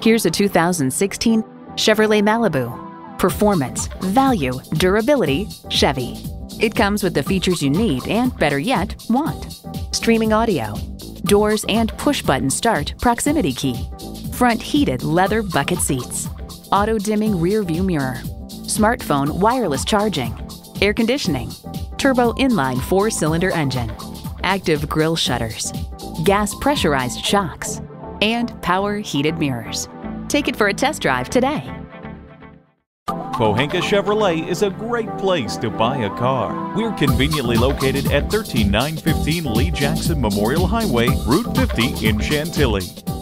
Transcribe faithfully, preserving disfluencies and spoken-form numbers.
Here's a two thousand sixteen Chevrolet Malibu. Performance, value, durability, Chevy. It comes with the features you need and, better yet, want. Streaming audio, doors and push-button start proximity key, front heated leather bucket seats, auto-dimming rear view mirror, smartphone wireless charging, air conditioning, turbo inline four-cylinder engine, active grille shutters, gas pressurized shocks, and power heated mirrors. Take it for a test drive today. Pohanka Chevrolet is a great place to buy a car. We're conveniently located at one three nine one five Lee Jackson Memorial Highway, Route fifty in Chantilly.